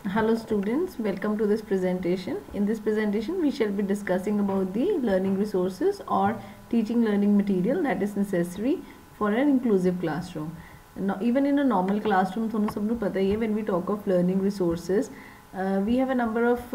Hello students, welcome to this presentation. In this presentation, we shall be discussing about the learning resources or teaching learning material that is necessary for an inclusive classroom. Now, even in a normal classroom, thonu sabnu pata hai, when we talk of learning resources, we have a number of,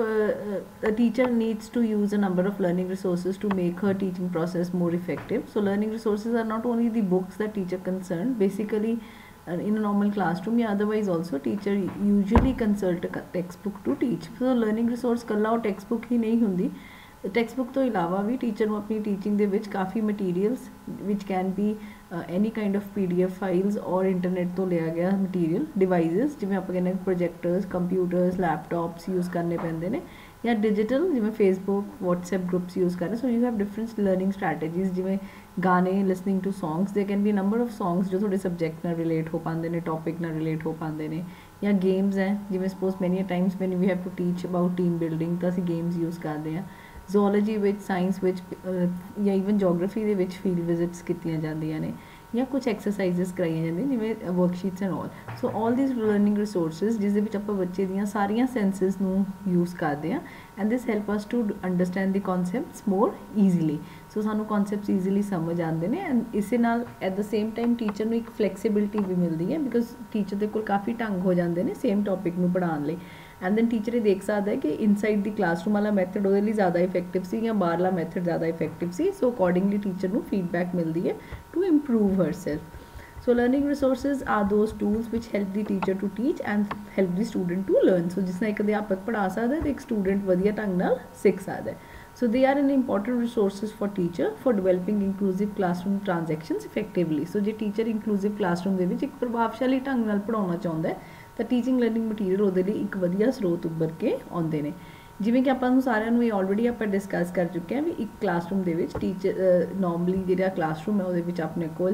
a teacher needs to use a number of learning resources to make her teaching process more effective. So learning resources are not only the books that teacher concerned, basically in a normal classroom या otherwise also teacher usually consult a textbook to teach. So learning resource ਕੱਲਾ ਉਹ textbook ਹੀ ਨਹੀਂ ਹੁੰਦੀ, textbook ਤੋਂ ਇਲਾਵਾ ਵੀ teacher ਨੂੰ ਆਪਣੀ teaching ਦੇ ਵਿੱਚ ਕਾਫੀ materials which can be any kind of PDF files or internet ਤੋਂ ਲਿਆ ਗਿਆ ਮਟੀਰੀਅਲ ਡਿਵਾਈਸਿਸ ਜਿਵੇਂ ਆਪਾਂ ਕਹਿੰਦੇ ਪ੍ਰੋਜੈਕਟਰਸ ਕੰਪਿਊਟਰਸ ਲੈਪਟਾਪਸ ਯੂਜ਼ ਕਰਨੇ ਪੈਂਦੇ ਨੇ ਜਾਂ ਡਿਜੀਟਲ ਜਿਵੇਂ ਫੇਸਬੁੱਕ ਵਟਸਐਪ ਗਰੁੱਪਸ ਯੂਜ਼ ਕਰਦੇ so you have different learning strategies ਜਿਵੇਂ ਗਾਣੇ ਲਿਸਨਿੰਗ ਟੂ ਸੌਂਗਸ ਦੇ can be number of songs ਜੋ ਤੁਹਾਡੇ ਸਬਜੈਕਟ ਨਾਲ ਰਿਲੇਟ ਹੋ ਪਾਉਂਦੇ ਨੇ ਟੌਪਿਕ ਨਾਲ ਰਿਲੇਟ ਹੋ ਪਾਉਂਦੇ ਨੇ ਜਾਂ ਗੇਮਸ ਹੈ ਜਿਵੇਂ suppose many times when we have to teach about team building ਤਾਂ ਅਸੀਂ ਗੇਮਸ ਯੂਜ਼ ਕਰਦੇ ਹਾਂ ਜ਼ੂਲੌਜੀ ਵਿੱਚ ਸਾਇੰਸ ਵਿੱਚ ਜਾਂ ਈਵਨ ਜੋਗ੍ਰਾਫੀ ਦੇ ਵਿੱਚ ਫੀਲਡ ਵਿਜ਼ਿਟਸ ਕੀਤੀਆਂ ਜਾਂਦੀਆਂ ਨੇ ਜਾਂ ਕੁਝ ਐਕਸਰਸਾਈਜ਼ਸ ਕਰਾਈਆਂ ਜਾਂਦੀਆਂ ਜਿਵੇਂ worksheets and all so all these learning resources ਜਿਸ ਦੇ ਵਿੱਚ ਆਪਾਂ ਬੱਚੇ ਦੀਆਂ ਸਾਰੀਆਂ ਸੈਂਸਿਸ ਨੂੰ ਯੂਜ਼ ਕਰਦੇ ਹਾਂ and this help us to understand the concepts more easily so ਸਾਨੂੰ ਕਨਸੈਪਟਸ ਈਜ਼ੀਲੀ ਸਮਝ ਆਉਂਦੇ ਨੇ ਐਂਡ ਇਸੇ ਨਾਲ at the same time teacher ਨੂੰ ਇੱਕ ਫਲੈਕਸੀਬਿਲਿਟੀ ਵੀ ਮਿਲਦੀ ਹੈ ਬਿਕੋਜ਼ ਟੀਚਰ ਦੇ ਕੋਲ ਕਾਫੀ ਢੰਗ ਹੋ ਜਾਂਦੇ ਨੇ ਸੇਮ ਟੌਪਿਕ ਨੂੰ ਪੜ੍ਹਾਉਣ ਲਈ ਐਂਡ ਦੈਨ ਟੀਚਰ ਇਹ ਦੇਖ ਸਕਦਾ ਹੈ ਕਿ ਇਨਸਾਈਡ ਦੀ ਕਲਾਸਰੂਮ ਵਾਲਾ ਮੈਥਡ ਉਹਦੇ ਲਈ ਜ਼ਿਆਦਾ ਇਫੈਕਟਿਵ ਸੀ ਜਾਂ ਬਾਹਰਲਾ ਮੈਥਡ ਜ਼ਿਆਦਾ ਇਫੈਕਟਿਵ ਸੀ ਸੋ ਅਕੋਰਡਿੰਗਲੀ ਟੀਚਰ ਨੂੰ ਫੀਡਬੈਕ ਮਿਲਦੀ ਹੈ to improve herself So learning resources are those tools which help the teacher to teach and help the student to learn. So ਜਿਸ ਨਾਲ ਇੱਕ ਅਧਿਆਪਕ ਪੜ੍ਹਾ ਸਕਦਾ ਹੈ ਤੇ ਇੱਕ ਸਟੂਡੈਂਟ ਵਧੀਆ ਢੰਗ ਨਾਲ ਸਿੱਖ ਸਕਦਾ ਹੈ So they are an important resources for teacher for developing inclusive classroom transactions effectively. So ਜੇ teacher inclusive classroom ਦੇ ਵਿੱਚ ਇੱਕ ਪ੍ਰਭਾਵਸ਼ਾਲੀ ਢੰਗ ਨਾਲ ਪੜ੍ਹਾਉਣਾ ਚਾਹੁੰਦਾ ਹੈ ਤਾਂ ਟੀਚਿੰਗ ਲਰਨਿੰਗ ਮਟੀਰੀਅਲ ਉਹਦੇ ਲਈ ਇੱਕ ਵਧੀਆ ਸਰੋਤ ਉੱਭਰ ਕੇ ਆਉਂਦੇ ਨੇ ਜਿਵੇਂ ਕਿ ਆਪਾਂ ਨੂੰ ਸਾਰਿਆਂ ਨੂੰ ਇਹ ਆਲਰੇਡੀ ਆਪਾਂ ਡਿਸਕਸ ਕਰ ਚੁੱਕੇ ਹਾਂ ਵੀ ਇੱਕ ਕਲਾਸਰੂਮ ਦੇ ਵਿੱਚ ਟੀਚਰ ਨੋਰਮਲੀ ਜਿਹੜਾ ਕਲਾਸਰੂਮ ਹੈ ਉਹਦੇ ਵਿੱਚ ਆਪਣੇ ਕੋਲ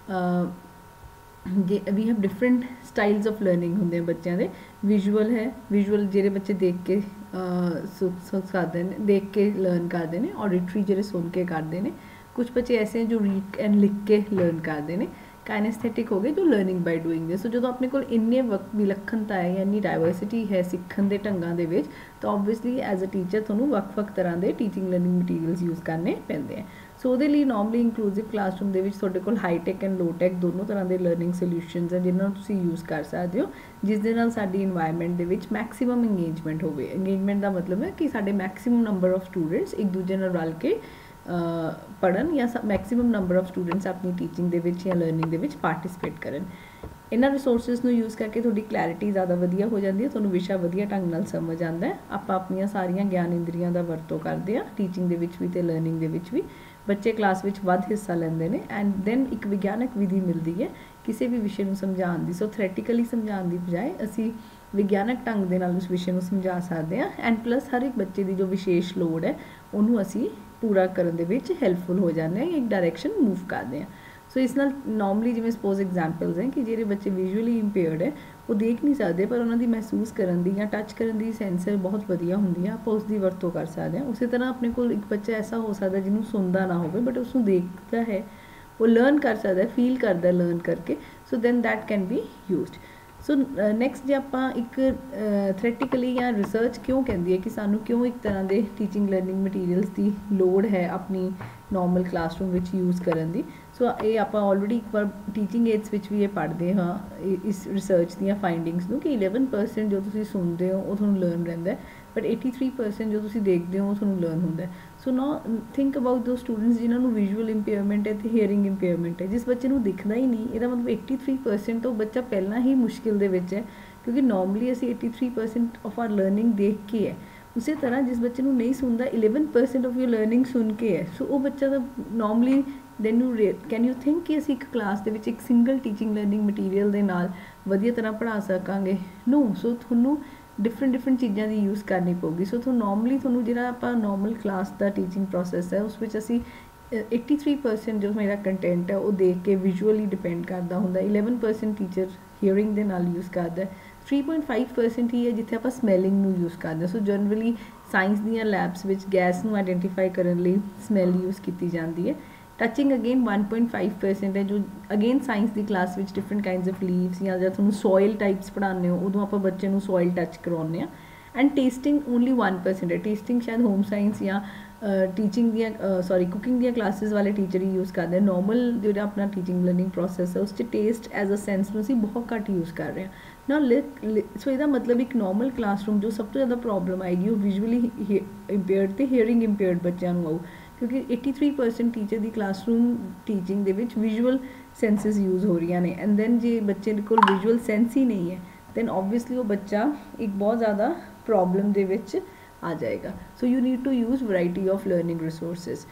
ਵੀ have different styles of learning ਹੁੰਦੇ ਆ ਬੱਚਿਆਂ ਦੇ ਵਿਜ਼ੂਅਲ ਹੈ ਵਿਜ਼ੂਅਲ ਜਿਹੜੇ ਬੱਚੇ ਦੇਖ ਕੇ ਕਰਦੇ ਨੇ ਦੇਖ ਕੇ ਲਰਨ ਕਰਦੇ ਨੇ ਔਡੀਟਰੀ ਜਿਹੜੇ ਸੁਣ ਕੇ ਕਰਦੇ ਨੇ ਕੁਝ ਬੱਚੇ ਐਸੇ ਜੋ ਰੀਡ ਐਂਡ ਲਿਖ ਕੇ ਲਰਨ ਕਰਦੇ ਨੇ ਕਾਇਨੈਸਥੈਟਿਕ ਹੋ ਗਏ ਜੋ ਲਰਨਿੰਗ ਬਾਈ ਡੂਇੰਗ ਦੇ ਸੋ ਜਦੋਂ ਆਪਣੇ ਕੋਲ ਇੰਨੇ ਵਿਲੱਖਣਤਾ ਹੈ ਇੰਨੀ ਡਾਇਵਰਸਿਟੀ ਹੈ ਸਿੱਖਣ ਦੇ ਢੰਗਾਂ ਦੇ ਵਿੱਚ ਤਾਂ ਓਬਵੀਅਸਲੀ ਐਜ਼ ਅ ਟੀਚਰ ਤੁਹਾਨੂੰ ਵੱਖ-ਵੱਖ ਤਰ੍ਹਾਂ ਦੇ ਟੀਚਿੰਗ ਲਰਨਿੰਗ ਮਟੀਰੀਅਲਸ ਯੂਜ਼ ਕਰਨੇ ਪੈਂਦੇ ਆ ਸੋ ਉਹਦੇ ਲਈ ਨੋਰਮਲੀ ਇਨਕਲੂਸਿਵ ਕਲਾਸਰੂਮ ਦੇ ਵਿੱਚ ਤੁਹਾਡੇ ਕੋਲ ਹਾਈਟੈਕ ਐਂਡ ਲੋਟੈਕ ਦੋਨੋਂ ਤਰ੍ਹਾਂ ਦੇ ਲਰਨਿੰਗ ਸੋਲਿਊਸ਼ਨਸ ਹੈ ਜਿਨ੍ਹਾਂ ਨੂੰ ਤੁਸੀਂ ਯੂਜ਼ ਕਰ ਸਕਦੇ ਹੋ ਜਿਸ ਦੇ ਨਾਲ ਸਾਡੀ ਇਨਵਾਇਰਨਮੈਂਟ ਦੇ ਵਿੱਚ ਮੈਕਸਿਮਮ ਇੰਗੇਜਮੈਂਟ ਹੋਵੇ ਇੰਗੇਜਮੈਂਟ ਦਾ ਮਤਲਬ ਹੈ ਕਿ ਸਾਡੇ ਮੈਕਸਿਮਮ ਨੰਬਰ ਆਫ ਸਟੂਡੈਂਟਸ ਇੱਕ ਦੂਜੇ ਨਾਲ ਰਲ ਕੇ ਪੜ੍ਹਨ ਜਾਂ ਮੈਕਸਿਮਮ ਨੰਬਰ ਆਫ ਸਟੂਡੈਂਟਸ ਆਪਣੀ ਟੀਚਿੰਗ ਦੇ ਵਿੱਚ ਜਾਂ ਲਰਨਿੰਗ ਦੇ ਵਿੱਚ ਪਾਰਟਿਸਿਪੇਟ ਕਰਨ ਇਹਨਾਂ ਰਿਸੋਰਸਿਸ ਨੂੰ ਯੂਜ਼ ਕਰਕੇ ਤੁਹਾਡੀ ਕਲੈਰਿਟੀ ਜ਼ਿਆਦਾ ਵਧੀਆ ਹੋ ਜਾਂਦੀ ਹੈ ਤੁਹਾਨੂੰ ਵਿਸ਼ਾ ਵਧੀਆ ਢੰਗ ਨਾਲ ਸਮਝ ਆਉਂਦਾ ਹੈ ਆਪਾਂ ਆਪਣੀਆਂ ਸਾਰੀਆਂ ਗਿਆਨ ਇੰਦਰੀਆਂ ਦਾ ਵਰਤੋਂ ਕਰਦੇ ਹਾਂ ਟੀਚਿੰਗ ਦੇ ਵਿੱਚ ਵੀ ਅਤੇ ਲਰਨਿੰਗ ਦੇ ਵਿੱਚ ਵੀ ਬੱਚੇ ਕਲਾਸ ਵਿੱਚ ਵੱਧ ਹਿੱਸਾ ਲੈਂਦੇ ਨੇ ਐਂਡ ਦੈਨ ਇੱਕ ਵਿਗਿਆਨਕ ਵਿਧੀ ਮਿਲਦੀ ਹੈ ਕਿਸੇ ਵੀ ਵਿਸ਼ੇ ਨੂੰ ਸਮਝਾਉਣ ਦੀ ਸੋ ਥਿਓਰੈਟੀਕਲੀ ਸਮਝਾਉਣ ਦੀ ਬਜਾਏ ਅਸੀਂ ਵਿਗਿਆਨਕ ਢੰਗ ਦੇ ਨਾਲ ਉਸ ਵਿਸ਼ੇ ਨੂੰ ਸਮਝਾ ਸਕਦੇ ਹਾਂ ਐਂਡ ਪਲੱਸ ਹਰ ਇੱਕ ਬੱਚੇ ਦੀ ਜੋ ਵਿਸ਼ੇਸ਼ ਲੋੜ ਹੈ ਉਹਨੂੰ ਅਸੀਂ ਪੂਰਾ ਕਰਨ ਦੇ ਵਿੱਚ ਹੈਲਪਫੁਲ ਹੋ ਜਾਂਦੇ ਹਾਂ ਇੱਕ ਡਾਇਰੈਕਸ਼ਨ ਮੂਵ ਕਰਦੇ ਹਾਂ ਸੋ ਇਸ ਨਾਲ ਨੋਰਮਲੀ ਜਿਵੇਂ ਸਪੋਜ਼ ਐਗਜ਼ਾਮਪਲਸ ਹੈ ਕਿ ਜਿਹੜੇ ਬੱਚੇ ਵਿਜ਼ੂਅਲੀ ਇੰਪੇਅਰਡ ਹੈ ਉਹ ਦੇਖ ਨਹੀਂ ਸਕਦੇ ਪਰ ਉਹਨਾਂ ਦੀ ਮਹਿਸੂਸ ਕਰਨ ਦੀ ਜਾਂ ਟੱਚ ਕਰਨ ਦੀ ਸੈਂਸਰ ਬਹੁਤ ਵਧੀਆ ਹੁੰਦੀ ਆ ਆਪਾਂ ਉਸ ਦੀ ਵਰਤੋਂ ਕਰ ਸਕਦੇ ਹਾਂ ਉਸੇ ਤਰ੍ਹਾਂ ਆਪਣੇ ਕੋਲ ਇੱਕ ਬੱਚਾ ਐਸਾ ਹੋ ਸਕਦਾ ਜਿਹਨੂੰ ਸੁਣਦਾ ਨਾ ਹੋਵੇ ਬਟ ਉਸਨੂੰ ਦੇਖਦਾ ਹੈ ਉਹ ਲਰਨ ਕਰ ਸਕਦਾ ਫੀਲ ਕਰਦਾ ਲਰਨ ਕਰਕੇ so then that can be used so next ਜੇ ਆਪਾਂ ਇੱਕ ਥਿਓਰੈਟੀਕਲੀ ਜਾਂ ਰਿਸਰਚ ਕਿਉਂ ਕਹਿੰਦੀ ਹੈ ਕਿ ਸਾਨੂੰ ਕਿਉਂ ਇੱਕ ਤਰ੍ਹਾਂ ਦੇ ਟੀਚਿੰਗ ਲਰਨਿੰਗ ਮਟੀਰੀਅਲਸ ਦੀ ਲੋੜ ਹੈ ਆਪਣੀ ਨੋਰਮਲ ਕਲਾਸਰੂਮ ਵਿੱਚ ਯੂਜ਼ ਕਰਨ ਦੀ ਸੋ ਇਹ ਆਪਾਂ ਆਲਰੇਡੀ ਇੱਕ ਵਾਰ ਟੀਚਿੰਗ ਏਡਸ ਵਿੱਚ ਵੀ ਇਹ ਪੜ੍ਹਦੇ ਹਾਂ ਇਸ ਰਿਸਰਚ ਦੀਆਂ ਫਾਈਂਡਿੰਗਸ ਨੂੰ ਕਿ 11% ਜੋ ਤੁਸੀਂ ਸੁਣਦੇ ਹੋ ਉਹ ਤੁਹਾਨੂੰ ਲਰਨ ਰਹਿੰਦਾ ਬਟ 83% ਜੋ ਤੁਸੀਂ ਦੇਖਦੇ ਹੋ ਉਹ ਤੁਹਾਨੂੰ ਲਰਨ ਹੁੰਦਾ ਸੋ ਨਾ ਥਿੰਕ ਅਬਾਊਟ ਦੋ ਸਟੂਡੈਂਟਸ ਜਿਨ੍ਹਾਂ ਨੂੰ ਵਿਜ਼ੂਅਲ ਇੰਪੇਅਰਮੈਂਟ ਹੈ ਅਤੇ ਹੀਅਰਿੰਗ ਇੰਪੇਅਰਮੈਂਟ ਹੈ ਜਿਸ ਬੱਚੇ ਨੂੰ ਦਿਖਦਾ ਹੀ ਨਹੀਂ ਇਹਦਾ ਮਤਲਬ 83% ਤੋਂ ਬੱਚਾ ਪਹਿਲਾਂ ਹੀ ਮੁਸ਼ਕਿਲ ਦੇ ਵਿੱਚ ਹੈ ਕਿਉਂਕਿ ਨੋਰਮਲੀ ਅਸੀਂ 83% ਆਫ ਆਰ ਲਰਨਿੰਗ ਦੇਖ ਕੇ ਹੈ ਉਸੇ ਤਰ੍ਹਾਂ ਜਿਸ ਬੱਚੇ ਨੂੰ ਨਹੀਂ ਸੁਣਦਾ 11% ਆਫ ਯੂਰ ਲਰਨਿੰਗ ਸੁਣ ਕੇ ਹੈ ਸੋ ਉਹ ਬੱਚਾ ਤਾਂ normally then can you think ਕਿ ਅਸੀਂ ਇੱਕ ਕਲਾਸ ਦੇ ਵਿੱਚ ਇੱਕ ਸਿੰਗਲ ਟੀਚਿੰਗ ਲਰਨਿੰਗ ਮਟੀਰੀਅਲ ਦੇ ਨਾਲ ਵਧੀਆ ਤਰ੍ਹਾਂ ਪੜ੍ਹਾ ਸਕਾਂਗੇ ਨੋ ਸੋ ਤੁਹਾਨੂੰ ਡਿਫਰੈਂਟ ਚੀਜ਼ਾਂ ਦੀ ਯੂਜ਼ ਕਰਨੀ ਪਊਗੀ ਸੋ ਤੁਹਾਨੂੰ ਨੋਰਮਲੀ ਤੁਹਾਨੂੰ ਜਿਹੜਾ ਆਪਾਂ ਨੋਰਮਲ ਕਲਾਸ ਦਾ ਟੀਚਿੰਗ ਪ੍ਰੋਸੈਸ ਹੈ ਉਸ ਵਿੱਚ ਅਸੀਂ 83% ਜੋ ਮੇਰਾ ਕੰਟੈਂਟ ਹੈ ਉਹ ਦੇਖ ਕੇ ਵਿਜ਼ੂਅਲੀ ਡਿਪੈਂਡ ਕਰਦਾ ਹੁੰਦਾ 11% ਟੀਚਰ ਹੀਅਰਿੰਗ ਦੇ ਨਾਲ ਯੂਜ਼ ਕਰਦਾ 3.5% ਹੀ ਹੈ ਜਿੱਥੇ ਆਪਾਂ ਸਮੈਲਿੰਗ ਨੂੰ ਯੂਜ਼ ਕਰਦੇ ਸੋ ਜਨਰਲੀ ਸਾਇੰਸ ਦੀਆਂ ਲੈਬਸ ਵਿੱਚ ਗੈਸ ਨੂੰ ਆਈਡੈਂਟੀਫਾਈ ਕਰਨ ਲਈ ਸਮੈਲ ਯੂਜ਼ ਕੀਤੀ ਜਾਂਦੀ ਹੈ टचिंग अगेन 1.5% है, जो अगेन साइंस की क्लास में डिफरेंट काइंड्स ऑफ लीव्स या जब तुम सॉयल टाइप्स पढ़ाने हो उदों आप बच्चे को सॉयल टच करवाने। एंड टेस्टिंग ओनली 1% है। टेस्टिंग शायद होम साइंस या टीचिंग दियाँ सॉरी कुकिंग दियाँ क्लासेस वाले टीचर ही यूज़ करते हैं। नॉर्मल जो अपना टीचिंग लर्निंग प्रोसैस है उस टेस्ट एज अ सेंस में असीं बहुत घट यूज़ कर रहे हैं ना। सो इसका मतलब एक नॉर्मल क्लासरूम जो सब तो ज़्यादा प्रॉब्लम आएगी वो विजुअली इंपेयर्ड तो हेयरिंग इंपेयर्ड बच्चों को आऊ, क्योंकि 83% टीचर की क्लासरूम टीचिंग दे विच विजुअल सेंसिस यूज़ हो रही ने। एंड दैन जे बच्चे को विजुअल सेंस ही नहीं है दैन ऑबवियसली वो बच्चा एक बहुत ज़्यादा प्रॉब्लम दे विच आ जाएगा। So you need to use variety of learning resources.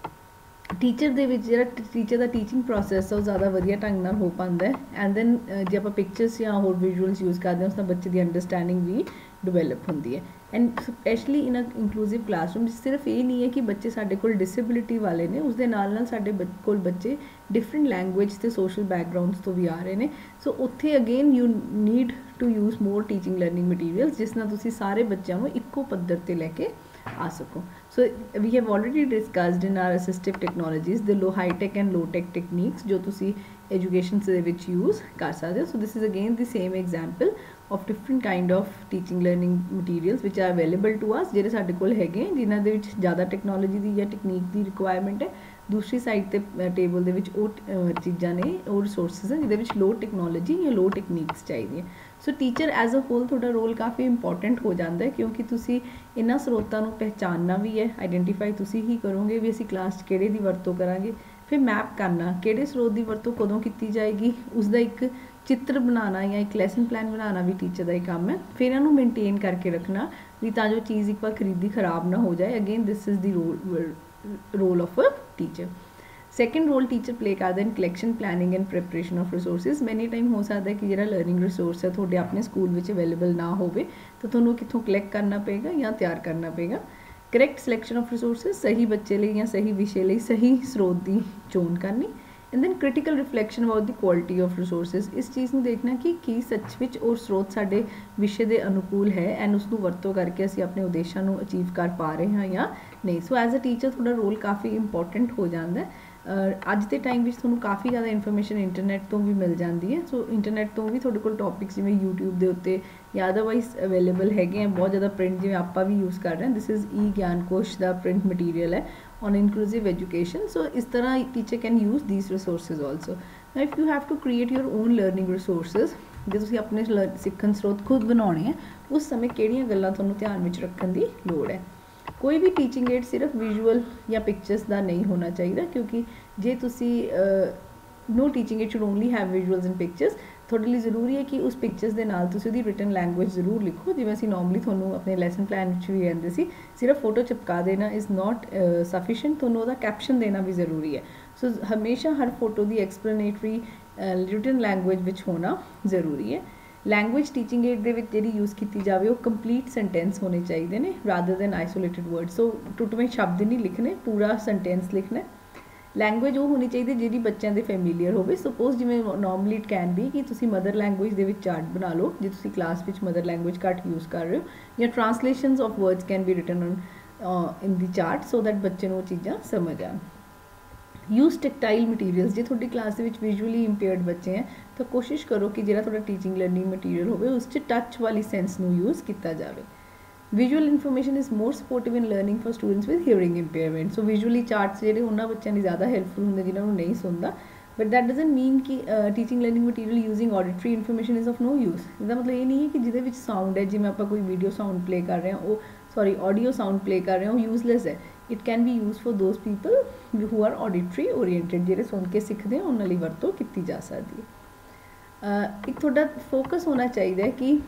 Teacher ਦੇ ਵਿੱਚ ਜਿਹੜਾ ਟੀਚਰ ਦਾ ਟੀਚਿੰਗ ਪ੍ਰੋਸੈਸ ਹੈ ਉਹ ਜ਼ਿਆਦਾ ਵਧੀਆ ਢੰਗ ਨਾਲ ਹੋ ਪਾਉਂਦਾ ਹੈ। ਐਂਡ ਦੈਨ ਜੇ ਆਪਾਂ ਪਿਕਚਰਸ ਜਾਂ ਹੋਰ ਵਿਜ਼ੂਅਲਸ ਯੂਜ਼ ਕਰਦੇ ਹਾਂ ਉਸ ਨਾਲ ਬੱਚੇ ਦੀ ਅੰਡਰਸਟੈਂਡਿੰਗ ਵੀ ਡਿਵੈਲਪ ਹੁੰਦੀ ਹੈ। And specially in a inclusive classroom ਸਿਰਫ ਇਹ ਨਹੀਂ ਹੈ ਕਿ ਬੱਚੇ ਸਾਡੇ ਕੋਲ ਡਿਸੇਬਿਲਿਟੀ ਵਾਲੇ ਨੇ, ਉਸ ਦੇ ਨਾਲ ਸਾਡੇ ਕੋਲ ਬੱਚੇ ਡਿਫਰੈਂਟ ਲੈਂਗੁਏਜ ਅਤੇ ਸੋਸ਼ਲ ਬੈਕਗਰਾਊਂਡਸ ਤੋਂ ਵੀ ਆ ਰਹੇ ਨੇ। ਸੋ ਉੱਥੇ again you need to use more teaching learning materials ਜਿਸ ਨਾਲ ਤੁਸੀਂ ਸਾਰੇ ਬੱਚਿਆਂ ਨੂੰ ਇੱਕੋ ਪੱਧਰ 'ਤੇ ਲੈ ਕੇ आ सको। So we have already discussed in our assistive technologies the low high tech and low tech techniques जो तुसी education से विच use कर सकते हो। So this is again the same example of different kind of teaching learning materials which are available to us ਜਿਹੜੇ ਸਾਡੇ ਕੋਲ ਹੈਗੇ ਜਿਨ੍ਹਾਂ ਦੇ ਵਿੱਚ ਜ਼ਿਆਦਾ ਟੈਕਨੋਲੋਜੀ ਦੀ ਜਾਂ ਟੈਕਨੀਕ ਦੀ ਰਿਕੁਆਇਰਮੈਂਟ ਹੈ। दूसरी साइड ਤੇ ਟੇਬਲ ਦੇ ਵਿੱਚ ਉਹ ਚੀਜ਼ਾਂ ਨੇ ਉਹ ਰਿਸੋਰਸਿਸ ਹੈ ਜਿਹਦੇ ਵਿੱਚ ਲੋ ਟੈਕਨੋਲੋਜੀ ਜਾਂ ਲੋ ਟੈਕਨੀਕਸ ਚਾਹੀਦੀਆਂ। So teacher as a whole ਤੁਹਾਡਾ ਰੋਲ ਕਾਫੀ ਇੰਪੋਰਟੈਂਟ ਹੋ ਜਾਂਦਾ ਹੈ ਕਿਉਂਕਿ ਤੁਸੀਂ ਇਹਨਾਂ ਸਰੋਤਾਂ ਨੂੰ ਪਹਿਚਾਨਣਾ ਵੀ ਹੈ, ਆਈਡੈਂਟੀਫਾਈ ਤੁਸੀਂ ਹੀ ਕਰੋਗੇ ਵੀ ਅਸੀਂ ਕਲਾਸ 'ਚ ਕਿਹੜੇ ਦੀ ਵਰਤੋਂ ਕਰਾਂਗੇ, ਫਿਰ ਮੈਪ ਕਰਨਾ ਕਿਹੜੇ ਸਰੋਤ ਦੀ ਵਰਤੋਂ ਕਦੋਂ ਕੀਤੀ ਜਾਏਗੀ ਉਸ ਦਾ ਇੱਕ ਚਿੱਤਰ ਬਣਾਉਣਾ ਜਾਂ ਇੱਕ ਲੈਸਨ ਪਲਾਨ ਬਣਾਉਣਾ ਵੀ ਟੀਚਰ ਦਾ ਹੀ ਕੰਮ ਹੈ। ਫਿਰ ਇਹਨਾਂ ਨੂੰ ਮੇਨਟੇਨ ਕਰਕੇ ਰੱਖਣਾ ਵੀ ਤਾਂ ਜੋ ਚੀਜ਼ ਇੱਕ ਵਾਰ ਖਰੀਦੀ ਖਰਾਬ ਨਾ ਹੋ ਜਾਏ। Again this is the role of a teacher. Second role teacher play करते हैं collection, planning and preparation of resources. Many time हो सकता है कि जो लर्निंग रिसोर्स है थोड़े अपने स्कूल में अवेलेबल ना हो तो थोड़ा कितों कलैक्ट करना पेगा या तैयार करना पेगा। करैक्ट सिलेक्शन ऑफ रिसोर्सिस सही बच्चे लिए या सही विषय लिए सही स्रोत की चोन करनी। And then critical reflection about the quality of resources इस चीज़ में देखना कि सच विच और स्रोत साडे विषय के अनुकूल है एंड उसनू वरतों करके असीं अपने उद्देशां नू अचीव कर पा रहे हैं या नहीं। सो एज अ टीचर थोड़ा रोल काफ़ी इंपॉर्टेंट हो जाता है। अज के टाइम में थोड़ा काफ़ी ज़्यादा इन्फॉर्मेशन इंटरनेट तो भी मिल जाती है। सो इंटरनेट तो भी थोड़े को टॉपिक्स जिमें यूट्यूब के उत्ते या अदरवाइज अवेलेबल है बहुत ज़्यादा प्रिंट जिमें आप भी यूज़ कर रहे हैं। दिस इज़ ई ज्ञान कोश का प्रिंट मटीरियल है ऑन इंक्लूसिव एजुकेशन। सो इस तरह teacher can use these resources also. If you have to create your own learning resources जो तुसीं अपने सीखण स्रोत खुद बनाने हैं उस समय किहड़ियां गल्लां तुहानूं ध्यान विच रखण दी लोड़ है। कोई भी टीचिंग एड सिर्फ विजुअल या पिक्चर्स का नहीं होना चाहिए क्योंकि जे तुसी no teaching aid should only have visuals and pictures. थोड़े लिए जरूरी है कि उस पिक्चर्स के नाल तुसी उहदी रिटन लैंगुएज जरूर लिखो जिवें असीं नॉर्मली तुहानूं अपने लैसन प्लान विच भी कहंदे सी। सिर्फ फोटो चिपका देना इज़ नॉट सफिशेंट, तुहानूं उहदा कैप्शन देना भी ज़रूरी है। सो हमेशा हर फोटो की एक्सप्लेनेटरी रिटन लैंगुएज विच होना ज़रूरी है। लैंगुएज टीचिंग एड दे विच जिहड़ी यूज़ की जाए वो कंप्लीट सेंटेंस होने चाहिए ने rather than isolated word. So टुटवें शब्द नहीं लिखने, पूरा सेंटेंस लिखना। लैंगुएज वो होनी चाहिए जिहड़ी बच्चों के फैमिलीयर हो। सपोज जिवें नॉर्मली इट कैन बी कि तुसी मदर लैंगुएज दे विच चार्ट बना लो जे तुसी क्लास विच मदर लैंगुएज घट यूज़ कर रहे हो या translations of words can be written on in the chart so that बच्चे वो चीज़ां समझ आन। यूज़ टैक्टाइल मटीरियल्स जो थोड़ी क्लास विजुअली इंपेयर्ड बच्चे हैं तो कोशिश करो कि जो थोड़ा टीचिंग लर्निंग मटीरियल हो उस टच वाली सेंस में यूज़ किया जाए। Visual information is more supportive in learning for students with hearing impairment. So visually charts जो उन्होंने बच्चों की ज़्यादा हेल्पफुल होंगे जिन्होंने नहीं सुनता। बट दैट डजन मीन कि teaching learning material using auditory information is of no use. इसका मतलब ये नहीं है कि जिहदे विच साउंड है जिवें आपां कोई वीडियो साउंड प्ले कर रहे हैं वो सॉरी ऑडियो साउंड प्ले कर रहे हैं वो यूजलैस है। It can be use for those people who are auditory oriented जिहड़े सुन के सीखते हैं उन्हां लई वरतों की जा सकती है। एक थोड़ा फोकस होना चाहिए कि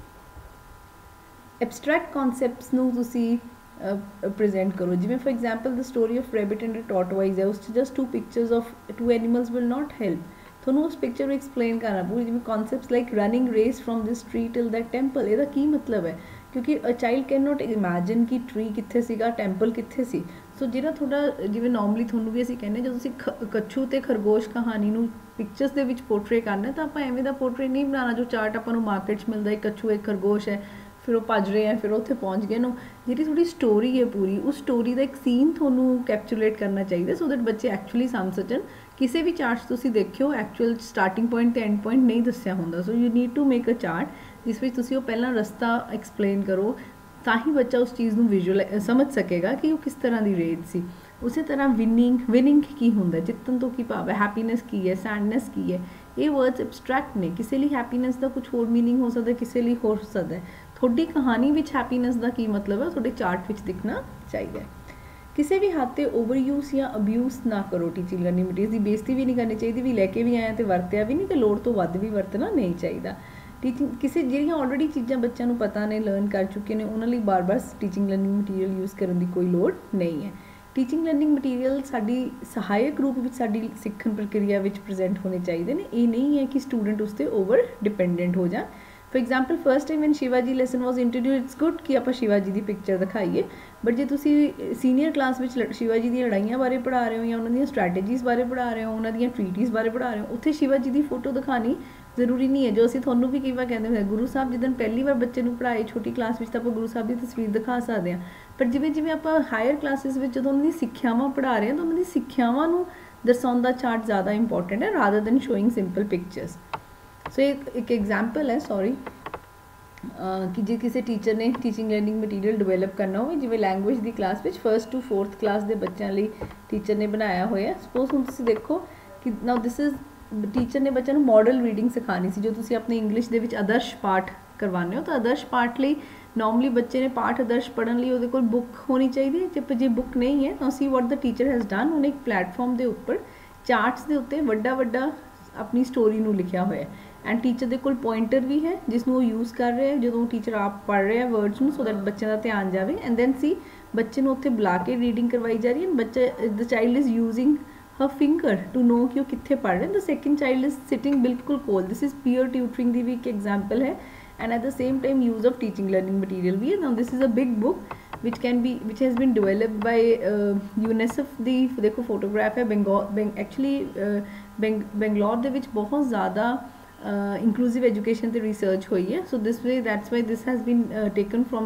एब्सट्रैक्ट कॉन्सैप्ट्स नूं तुसी प्रेजेंट करो। जिवें for example the story of rabbit and tortoise है उस just 2 pictures of 2 animals will not help. थोनों उस पिक्चर में एक्सप्लेन करना पूरी जिवें concepts like running race from this tree till that temple ਇਹਦਾ की मतलब है क्योंकि a child can not imagine कि ट्री कित्थे सीगा टैंपल कित्थे सी। सो जिहड़ा थोड़ा जिवें नॉर्मली थोनूं भी असीं कहने जो तुसीं कच्छू ते खरगोश कहानी नूं पिक्चर्स दे विच पोर्ट्रे करना तो आपां एवें दा पोर्ट्रे नहीं बनाना जो चार्ट आपां नूं मार्केट च मिलदा है कच्छू एक खरगोश है फिर वो भज रहे हैं, फिर उत्थे पहुँच गए नो। जी थोड़ी स्टोरी है पूरी, उस स्टोरी का एक सीन थोनू कैप्चुलेट करना चाहिए सो दैट बच्चे एक्चुअली समझ सकन। किसी भी चार्ट तुसी देखियो एक्चुअल स्टार्टिंग पॉइंट ते एंड पॉइंट नहीं दस्सिया हुंदा, so you need to make a chart जिस विच तुसी वो पहला रस्ता एक्सप्लेन करो, ताकि बच्चा उस चीज़ को विजुअल समझ सकेगा कि वो किस तरह की रेट सी। उसी तरह विनिंग की होंगे, जितन तो की भाव है, हैप्पीनेस की है, सैडनेस की है, ये वर्ड्स एब्सट्रैक्ट ने। किसी लिए हैप्पीनेस का कुछ होर मीनिंग हो सकता है, किसी लिए हो सकता है। थोड़ी कहानी में हैप्पीनेस का की मतलब है थोड़े चार्ट में दिखना चाहिए। किसी भी हद से ओवर यूज या अब्यूज ना करो टीचिंग लर्निंग मटीरियल की। बेइज्जती भी नहीं करनी चाहिए, भी लैके भी आए तो वरत्या भी नहीं, तो लोड़ तो वध भी वरतना नहीं चाहिए। टीचिंग किसी ਜਿਹੜੀਆਂ ऑलरेडी चीज़ा बच्चों को पता ने, लर्न कर चुके हैं, उन्होंने बार बार टीचिंग लर्निंग मटीरियल यूज़ करने की कोई लोड़ नहीं है। टीचिंग लर्निंग मटीरियल साडी सहायक रूप में साडी सीखण प्रक्रिया में प्रेजेंट होने चाहिए ने। ये नहीं है कि स्टूडेंट उस पर ओवर डिपेंडेंट हो जाए। For example first time when Shivaji lesson was introduce, it's good कि आप शिवाजी की पिक्चर दिखाइए, बट जो तुसी सीनियर क्लास में शिवाजी दी लड़ाइयां बारे पढ़ा रहे हो या उन्होंने स्ट्रैटेजीज़ बारे पढ़ा रहे हो, उन्होंने ट्रीटीज़ बारे पढ़ा रहे हो, उत्थे शिवाजी की फोटो दिखानी जरूरी नहीं है। जो असीं तुहानूं भी कई बार कहते हैं गुरु साहब जिदन पहली बार बच्चे नूं पढ़ाए छोटी क्लास में, तो आप गुरु साहब की तस्वीर दिखा सकते हैं, पर जिवें जिवें आप हायर क्लासिस में जो उन्होंने सिक्ख्यावां पढ़ा रहे हैं, तो उन्होंने सिक्ख्यावां नूं दर्शाउण दा चार्ट ज़्यादा इंपॉर्टेंट है rather than showing simple pictures. So एक एग्जाम्पल है सॉरी कि जे किसी टीचर ने टीचिंग लर्निंग मटीरियल डिवेलप करना हो, जिवें लैंगुएज की क्लास में 1st to 4th क्लास के बच्चों लिए टीचर ने बनाया होया। सपोज हुण तुसीं देखो कि नाउ दिस इज़ टीचर ने बच्चों को मॉडल रीडिंग सिखानी सी। जो तुसीं अपने इंग्लिश दे विच आदर्श पाठ करवाने हो, तो आदर्श पाठ लिए नॉर्मली बच्चे ने पाठ आदर्श पढ़ने लिए उहदे कोल बुक होनी चाहिए। जे बुक नहीं है तो असीं what the teacher has done, उन्हें एक प्लेटफॉर्म के उपर चार्ट्स के उत्ते वड्डा वड्डा अपनी स्टोरी नूं लिखिया होया, एंड टीचर के कोल पॉइंटर भी है जिसनों यूज़ कर रहे हैं जो टीचर आप पढ़ रहे हैं वर्ड्स में, सो दैट बच्चे का ध्यान जाए। एंड दैन सी बच्चे को उत्थे बुला के रीडिंग करवाई जा रही है, बच्चे the child is using her finger to know कि वो कित्थे पढ़ रहे हैं। The second child is sitting बिल्कुल कोल। दिस इज पीयर ट्यूटरिंग की भी एक एग्जाम्पल है, and at the same time use of teaching learning material भी है। Now this is a big book which has been developed by UNICEF. दी देखो फोटोग्राफ है एक्चुअली बेंगलोर दे विच बहुत ज़्यादा इंक्लूसिव एजुकेशन ते रिसर्च हुई है। So this way that's why this has been taken from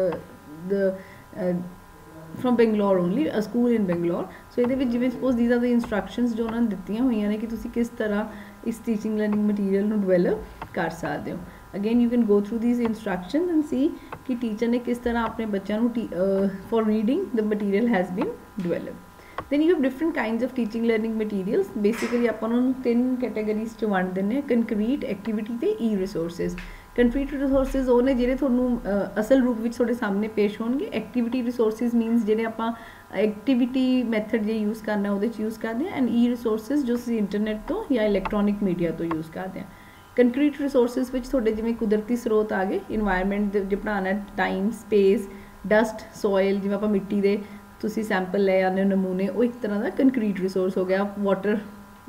from Bangalore only, a school in Bangalore. So ये जिवें suppose these are the instructions जो उन्होंने दित्तियां हुई ने कि तुसीं किस तरह इस टीचिंग लर्निंग मटीरियल नूं डिवेलप कर सकते हो। Again you can go through these instructions and see कि टीचर ने किस तरह अपने बच्चों नूं for reading the material has been develop. Then you have different kinds of teaching learning materials. Basically आप उन्होंने 3 कैटेगरीज च वंड दिंदे, कंक्रीट, एक्टिविटी ते ई रिसोर्सिस। कंक्रीट रिसोर्सिस वो ने जिहड़े तुहानूं असल रूप में तुहाडे सामने पेश होणगे। एक्टिविटी रिसोर्सिस मीनस जिहड़े आपां एक्टिविटी मैथड जे यूज़ करना वो यूज़ करते हैं, एंड ई रिसोर्सिस जो असीं इंटरनेट तो या इलैक्ट्रॉनिक मीडिया तो यूज़ करते हैं। कंक्रीट रिसोर्सिस विच तुहाडे जिवें कुदरती स्रोत आ गए, इन्वायरमेंट जो पढ़ाना, टाइम, स्पेस, डस्ट, सॉयल, जिवें आपां मिट्टी दे तुसीं सैंपल ले आने नमूने, वो एक तरह का कंक्रीट रिसोर्स हो गया। वाटर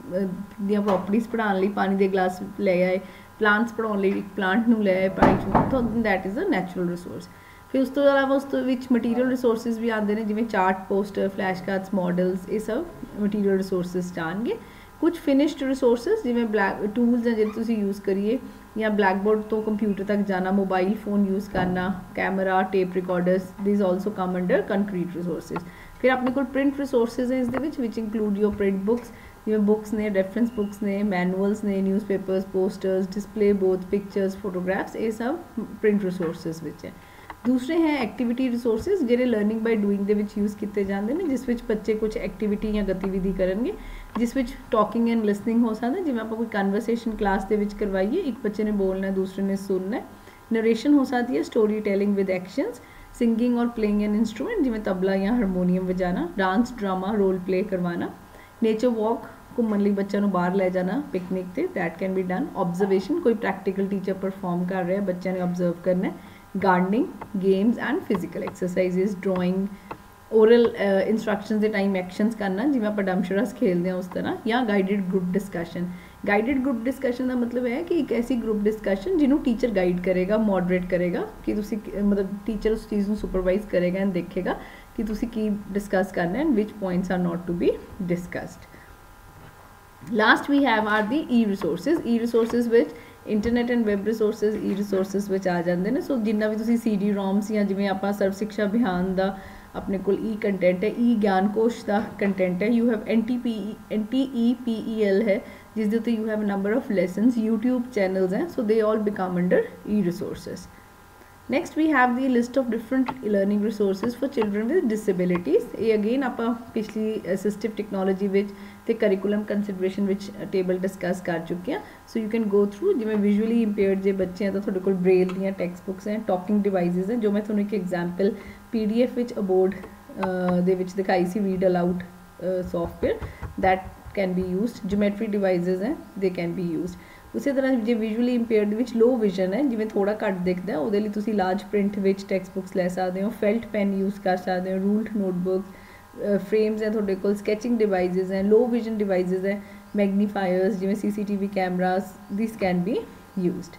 दियां प्रॉपर्टीज़ पढ़ाने लई पानी दे ग्लास ले आए, प्लांट्स पढ़ाने लई एक प्लांट नूं ले आए पानी चों, तो that is a natural resource. फिर उस तो अलावा उस मटीरियल रिसोर्सिस भी आते हैं, जिवें chart, poster, flash cards, models, ये सब मटीरियल रिसोर्सिस जाएंगे। कुछ फिनिश्ड रिसोर्सिस जिवें ब्लैक टूल्स हैं जिहड़े तुसीं यूज़ करिए, या ब्लैक बोर्ड तो कंप्यूटर तक जाना, मोबाइल फोन यूज़ करना, camera, tape recorders, this also come under concrete resources. फिर अपने कोल प्रिंट रिसोर्सिस हैं इसदे विच इंक्लूड योर प्रिंट बुक्स, जिवें बुक्स ने, रेफरेंस बुक्स ने, मैनुअल्स ने, newspapers, posters, display board, pictures, photographs, ये सब प्रिंट रिसोर्सिस विच है। दूसरे हैं एक्टिविटी रिसोर्सिस जिहड़े लर्निंग बाय डूइंग दे विच यूज़ किए जाते हैं, जिस विच बच्चे कुछ एक्टिविटी या गतिविधि करेंगे जिस विच टॉकिंग एंड लिसनिंग हो सकता है। जिवें आपां कोई कन्वर्सेशन क्लास दे विच करवाइए, एक बच्चे ने बोलना है, दूसरे ने सुनना है। नरेशन हो सकती है, story telling with actions, singing और प्लेइंग एन इंस्ट्रूमेंट जिवें तबला या हारमोनीयम बजाना, डांस, ड्रामा, रोल प्ले करवाना। नेचर वॉक, घूमन लई बच्चों को बाहर लै जाना पिकनिक ते, that can be done. Observation, कोई प्रैक्टिकल टीचर परफॉर्म कर रहा है, बच्चों ने ऑब्जर्व करना है। Gardening, games and physical exercises, drawing, oral instructions के टाइम एक्शंस करना जिवें आपां डमशरास खेलते हैं उस तरह, या guided group discussion. Guided group discussion का मतलब है कि एक ऐसी ग्रुप डिस्कशन जिन्होंं टीचर गाइड करेगा, मॉडरेट करेगा, कि तुसी मतलब टीचर उस चीज़ को सुपरवाइज करेगा एंड देखेगा कि तुसी की डिस्कस करना and which points are not to be discussed. Last we have are the e-resources. E-resources which internet and web resources e resources ਵਿੱਚ ਆ ਜਾਂਦੇ ਨੇ। ਸੋ ਜਿੰਨਾ ਵੀ ਤੁਸੀਂ CD ROMs ਜਾਂ ਜਿਵੇਂ ਆਪਾਂ ਸਰਵ ਸਿੱਖਿਆ ਅਭਿਆਨ ਦਾ ਆਪਣੇ ਕੋਲ ਈ ਕੰਟੈਂਟ ਹੈ, ਈ ਗਿਆਨ ਕੋਸ਼ ਦਾ ਕੰਟੈਂਟ ਹੈ, ਯੂ ਹੈਵ NTEPEL ਹੈ ਜਿਸ ਦੇ ਉੱਤੇ you have number of lessons, YouTube channels ਹੈ, so they all become under e resources. Next we have the list of different learning resources for children with disabilities। ਇਹ again ਆਪਾਂ ਪਿਛਲੀ assistive technology ਵਿੱਚ ਤੇ curriculum consideration ਵਿੱਚ table discuss ਕਰ ਚੁੱਕੇ ਹਾਂ। So you can go through, ਜਿਵੇਂ visually impaired ਜੇ ਬੱਚੇ ਆ ਤਾਂ ਤੁਹਾਡੇ ਕੋਲ braille ਦੀਆਂ text books ਹੈ, talking devices ਹੈ, ਜੋ ਮੈਂ ਤੁਹਾਨੂੰ ਇੱਕ example PDF ਵਿੱਚ aboard ਦੇ ਵਿੱਚ ਦਿਖਾਈ ਸੀ, read aloud software that can be used। geometry devices ਹੈ, they can be used। ਉਸੇ ਤਰ੍ਹਾਂ ਜੇ ਵਿਜ਼ੂਅਲੀ ਇੰਪੇਅਰਡ ਵਿੱਚ ਲੋ ਵਿਜ਼ਨ ਹੈ, ਜਿਵੇਂ ਥੋੜਾ ਘੱਟ ਦਿਖਦਾ, ਉਹਦੇ ਲਈ ਤੁਸੀਂ ਲਾਰਜ ਪ੍ਰਿੰਟ ਵਿੱਚ ਟੈਕਸਟ ਬੁੱਕਸ ਲੈ ਸਕਦੇ ਹੋ, ਫੈਲਟ ਪੈਨ ਯੂਜ਼ ਕਰ ਸਕਦੇ ਹੋ, ਰੂਲਡ ਨੋਟਬੁੱਕਸ, ਫਰੇਮਸ ਹੈ ਤੁਹਾਡੇ ਕੋਲ, ਸਕੈਚਿੰਗ ਡਿਵਾਈਸਿਸ ਹੈ, ਲੋ ਵਿਜ਼ਨ ਡਿਵਾਈਸਿਸ ਹੈ, ਮੈਗਨੀਫਾਇਰਸ ਜਿਵੇਂ CCTV cameras, this can be used.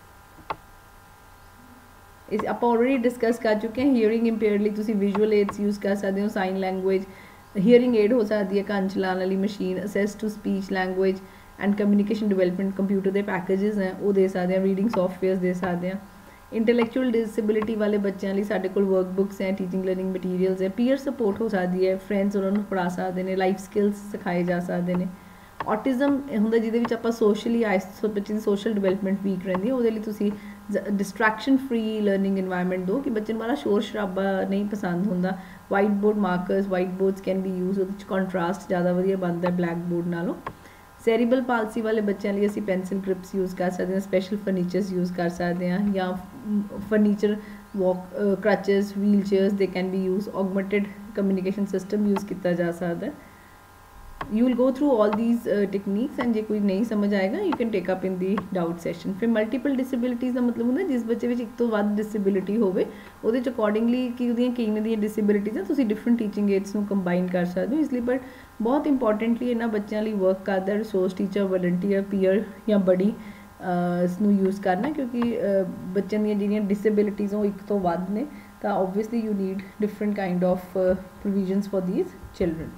ਇਸ ਆਪਾਂ ਆਲਰੇਡੀ ਡਿਸਕਸ ਕਰ ਚੁੱਕੇ ਹਾਂ। ਹੀਅਰਿੰਗ ਇੰਪੇਅਰਡ ਲਈ ਤੁਸੀਂ ਵਿਜ਼ੂਅਲ ਏਡਸ ਯੂਜ਼ ਕਰ ਸਕਦੇ ਹੋ, ਸਾਈਨ ਲੈਂਗੁਏਜ ਹੀਅਰਿੰਗ ਏਡ ਹੋ ਸਕਦੀ ਹੈ, ਕੰਨ ਚਲਾਉਣ ਵਾਲੀ ਮਸ਼ੀਨ, access to speech language and communication development computer ਦੇ ਪੈਕੇजेस ਹੈ ਉਹ ਦੇ ਸਕਦੇ ਹਾਂ, ਰੀਡਿੰਗ ਸੌਫਟਵੇਅਰਸ ਦੇ ਸਕਦੇ ਹਾਂ। ਇੰਟੈਲੈਕਚੁਅਲ ਡਿਸੇਬਿਲਿਟੀ ਵਾਲੇ ਬੱਚਿਆਂ ਲਈ ਸਾਡੇ ਕੋਲ ਵਰਕ ਬੁੱਕਸ ਹੈ, ਟੀਚਿੰਗ ਲਰਨਿੰਗ ਮਟੀਰੀਅਲਸ ਹੈ, ਪੀਅਰ ਸਪੋਰਟ ਹੋ ਸਕਦੀ ਹੈ, ਫਰੈਂਡਸ ਉਹਨਾਂ ਨੂੰ ਪੜ੍ਹਾ ਸਕਦੇ ਨੇ, ਲਾਈਫ ਸਕਿੱਲਸ ਸਿਖਾਏ ਜਾ ਸਕਦੇ ਨੇ। ਔਟਿਜ਼ਮ ਹੁੰਦਾ ਜਿਹਦੇ ਵਿੱਚ ਆਪਾਂ ਸੋਸ਼ਲੀ ਬੱਚੇ ਦੀ ਸੋਸ਼ਲ ਡਿਵੈਲਪਮੈਂਟ ਵੀਕ ਰਹਿੰਦੀ ਹੈ, ਉਹਦੇ ਲਈ ਤੁਸੀਂ ਡਿਸਟਰੈਕਸ਼ਨ ਫਰੀ ਲਰਨਿੰਗ ਇਨਵਾਇਰਨਮੈਂਟ ਦਿਓ ਕਿ ਬੱਚੇ ਨੂੰ ਬੜਾ ਸ਼ੋਰ ਸ਼ਰਾਬਾ ਨਹੀਂ ਪਸੰਦ ਹੁੰਦਾ। White board markers, white boards can be use, ਉਹਦੇ 'ਚ ਕੰਟਰਾਸਟ ਜ਼ਿਆਦਾ ਵਧੀਆ ਬਣਦਾ ਬਲੈਕ ਬੋਰਡ ਨਾਲੋਂ। ਸੈਰੀਬਲ ਪਾਲਸੀ ਵਾਲੇ ਬੱਚਿਆਂ ਲਈ ਅਸੀਂ ਪੈਨਸਿਲ ਗ੍ਰਿਪਸ ਯੂਜ਼ ਕਰ ਸਕਦੇ ਹਾਂ, ਸਪੈਸ਼ਲ ਫਰਨੀਚਰਸ ਯੂਜ਼ ਕਰ ਸਕਦੇ ਹਾਂ, ਜਾਂ furniture walk crutches, wheel chairs they can be use, augmented communication system use ਕੀਤਾ ਜਾ ਸਕਦਾ। you will go through all these techniques and ਜੇ ਕੋਈ ਨਹੀਂ ਸਮਝ ਆਏਗਾ you can take up in the doubt session। ਫਿਰ ਮਲਟੀਪਲ ਡਿਸੇਬਿਲਿਟੀਜ਼ ਦਾ ਮਤਲਬ ਹੁੰਦਾ ਜਿਸ ਬੱਚੇ ਵਿੱਚ ਇੱਕ ਤੋਂ ਵੱਧ ਡਿਸੇਬਿਲਿਟੀ ਹੋਵੇ, ਉਹਦੇ 'ਚ ਅਕੋਰਡਿੰਗਲੀ ਕਿ ਉਹਦੀਆਂ ਕਿਵੇਂ ਦੀਆਂ ਡਿਸੇਬਿਲਿਟੀਜ਼ ਆ ਤੁਸੀਂ ਡਿਫਰੈਂਟ ਟੀਚਿੰਗ ਏਡਸ ਨੂੰ ਕੰਬਾਈਨ ਕਰ ਸਕਦੇ ਹੋ। ਇਸ ਲਈ ਬਟ ਬਹੁਤ ਇੰਪੋਰਟੈਂਟਲੀ ਇਹਨਾਂ ਬੱਚਿਆਂ ਲਈ ਵਰਕ ਕਰਦਾ ਰਿਸੋਰਸ ਟੀਚਰ, ਵਲੰਟੀਅਰ, ਪੀਅਰ ਜਾਂ ਬੜੀ ਇਸ ਨੂੰ ਯੂਜ਼ ਕਰਨਾ, ਕਿਉਂਕਿ ਬੱਚਿਆਂ ਦੀਆਂ ਜਿਹੜੀਆਂ ਡਿਸੇਬਿਲਿਟੀਜ਼ ਉਹ ਇੱਕ ਤੋਂ ਵੱਧ ਨੇ ਤਾਂ obviously you need different kind of provisions for these children।